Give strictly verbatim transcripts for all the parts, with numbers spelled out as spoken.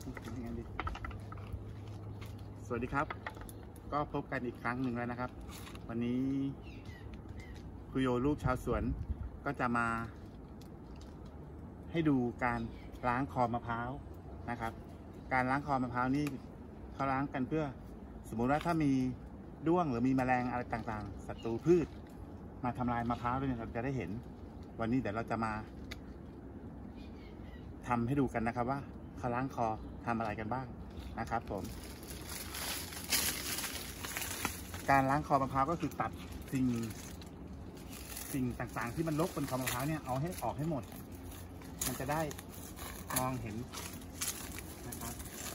สวัสดีครับก็พบกันอีกครั้งหนึ่งแล้วนะครับวันนี้คุโยลูกชาวสวนก็จะมาให้ดูการล้างคอมะพร้าวนะครับการล้างคอมะพร้าวนี่เขาล้างกันเพื่อสมมุติว่าถ้ามีด้วงหรือมีแมลงอะไรต่างๆศัตรูพืชมาทำลายมะพร้าวด้วยเราจะได้เห็นวันนี้เดี๋ยวเราจะมาทำให้ดูกันนะครับว่าเขาล้างคอทำอะไรกันบ้างนะครับผมการล้างคอมะพร้าวก็คือตัดสิ่งสิ่งต่างๆที่มันรบบนคอมะพร้าวเนี่ยเอาให้ออกให้หมดมันจะได้มองเห็นนะครับ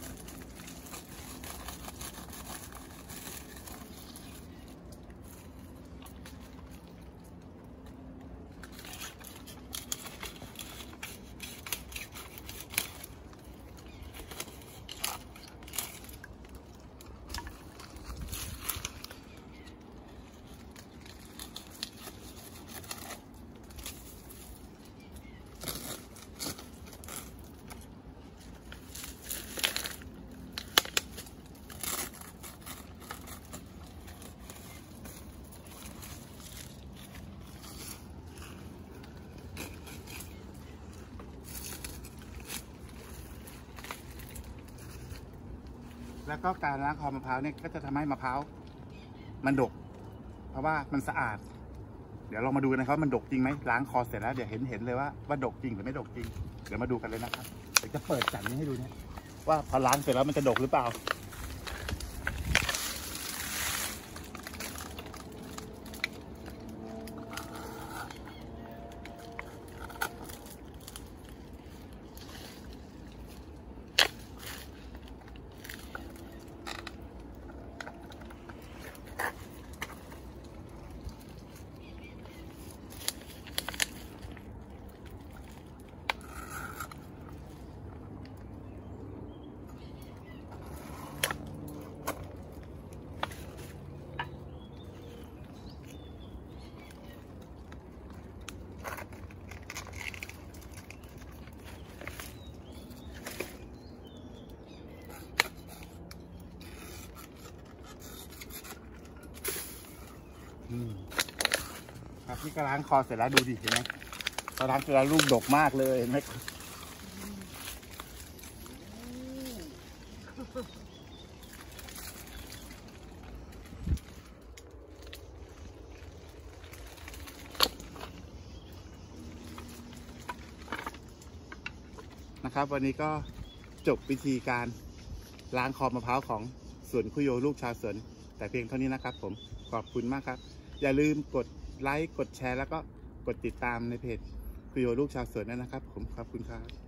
แล้วก็การล้างคอมะพร้าวเนี่ยก็จะทำให้มะพร้าวมันดกเพราะว่ามันสะอาดเดี๋ยวเรามาดูกันนะครับมันดกจริงไหมล้างคอเสร็จแล้วเดี๋ยวเห็นเห็นเลยว่าว่าดกจริงหรือไม่ดกจริงเดี๋ยวมาดูกันเลยนะครับเดี๋ยวจะเปิดจันนี้ให้ดูเนี่ยว่าพอล้างเสร็จแล้วมันจะดกหรือเปล่าครับนี่ก็ล้างคอเสร็จแล้วดูดิเห็นไหมพอล้างเสร็จแล้วลูกดกมากเลยเห็นไหมนะครับวันนี้ก็จบวิธีการล้างคอมะพร้าวของสวนคุโยลูกชาวสวนแต่เพียงเท่านี้นะครับผมขอบคุณมากครับอย่าลืมกดไลค์กดแชร์แล้วก็กดติดตามในเพจคุโยลูกชาวสวนด้วยนะครับผมขอบคุณครับ